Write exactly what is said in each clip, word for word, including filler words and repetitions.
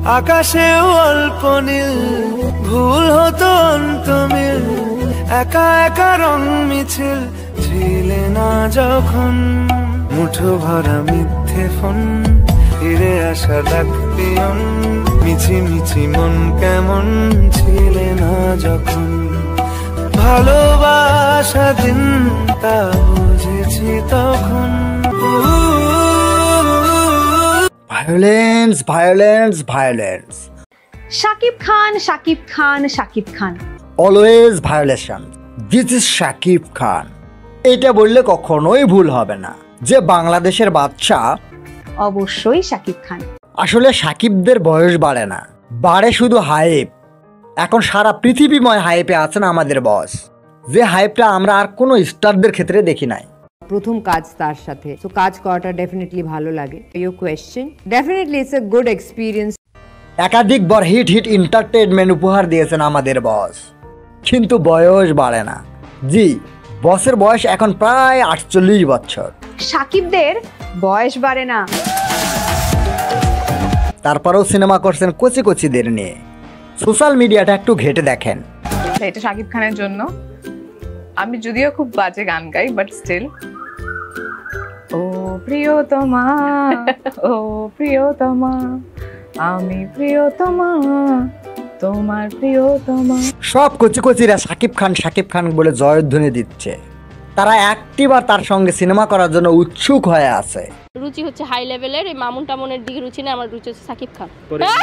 আকাশেও অল্প নীল, ভুল হতো অন্তমিল, একা একা রং মিছিল ছিলে না যখন। মুঠো ভরা মিথ্যে ফোন, ফিরে আসা ডাক পিয়ন, মিছি মিছি মন কেমন ছিলে না যখন। ভালোবাসা দিন তা বুঝেছি তখন। Violence violence violence. Shakib Khan Shakib Khan Shakib Khan always violation. This is Shakib Khan. এটা বললে কখনোই ভুল হবে না যে বাংলাদেশের বাদশা অবশ্যই শাকিব খান। আসলে শাকিবদের বয়স বাড়ে না, বাড়ে শুধু হাইপ। এখন সারা পৃথিবীময় হাইপে আছেন আমাদের বস, যে হাইপটা আমরা আর কোনো স্টারদের ক্ষেত্রে দেখি নাই। প্রথম কাজ তার সাথে, তো কাজ করাটা ডেফিনেটলি ভালো লাগে। Your question, definitely it's a good experience. একাধিকবার হিট হিট এন্টারটেইনমেন্ট উপহার দিয়েছেন আমাদের বস, কিন্তু বয়স বাড়ে না। জি, বসের বয়স এখন প্রায় আটচল্লিশ বছর। শাকিবদের বয়স বাড়ে না, তারপরেও সিনেমা করছেন কচি কচিদের নিয়ে। সোশ্যাল মিডিয়াটা একটু ঘেটে দেখেন। এটা শাকিব খানের জন্য। আমি যদিও খুব বাজে গান গাই, বাট স্টিল। ও প্রিয়তমা, ও প্রিয়তমা, আমি প্রিয়তমা, তোমার প্রিয়তমা। সব কচি কচিরা শাকিব খান শাকিব খান বলে জয়ধ্বনি দিচ্ছে। তারা একটিবার তার সঙ্গে সিনেমা করার জন্য উৎসুক হয়ে আছে। রুচি হচ্ছে হাই লেভেলের, এই মামুন টামুনের দিকে রুচি না, আমার রুচি হচ্ছে শাকিব খান।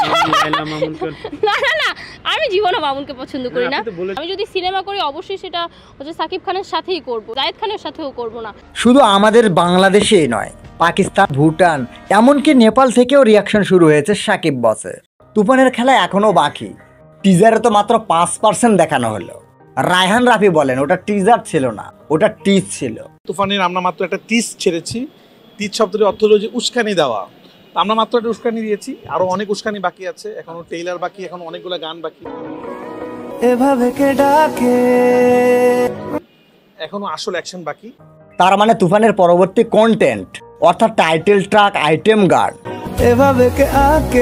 না না না, আমি জীবনে মামুনকে পছন্দ করি না। আমি যদি সিনেমা করি অবশ্যই সেটা হচ্ছে শাকিব খানের সাথেই করব, জায়েদ খানের সাথেও করব না। শুধু আমাদের বাংলাদেশেই নয়, পাকিস্তান, ভুটান, এমনকি নেপাল থেকেও রিয়াকশন শুরু হয়েছে শাকিব বসের। তুফানের খেলা এখনো বাকি। টিজারে তো মাত্র পাঁচ পার্সেন্ট দেখানো হলো। রায়হান রাফি বলেন ওটা টিজার ছিল না, ওটা টিজ ছিল। তুফানের আমরা মাত্র একটা টিজ ছেড়েছি। টিজ শব্দটির অর্থ হলো যে উস্কানি দেওয়া। আমরা মাত্র একটা উস্কানি দিয়েছি, আরো অনেক উস্কানি বাকি আছে, এখনো ট্রেইলার বাকি, এখন অনেকগুলো গান বাকি। এভাবে কে ডাকে, এখনো আসল অ্যাকশন বাকি। তার মানে তুফানের পরবর্তী কন্টেন্ট অর্থাৎ টাইটেল ট্র্যাক, আইটেম গান, এভাবে কে আকে,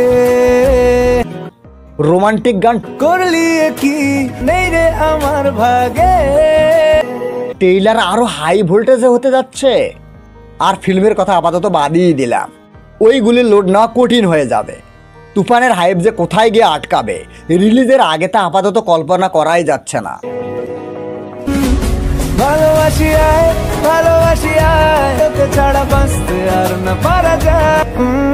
রোমান্টিক গান করলি কি নেই রে আমার ভাগে, ট্রেইলার আরো হাই ভোল্টেজে হতে যাচ্ছে। আর ফিল্মের কথা আপাতত বাদই দিলাম, ওইগুলি লোড নেওয়া কঠিন হয়ে যাবে। তুফানের হাইপ যে কোথায় গিয়ে আটকাবে রিলিজের আগে তা আপাতত কল্পনা করাই যাচ্ছে না। ভালোবাসি আয় ভালোবাসি আয়, তোকে ছাড়া বাঁচতে আর না পারা যায়।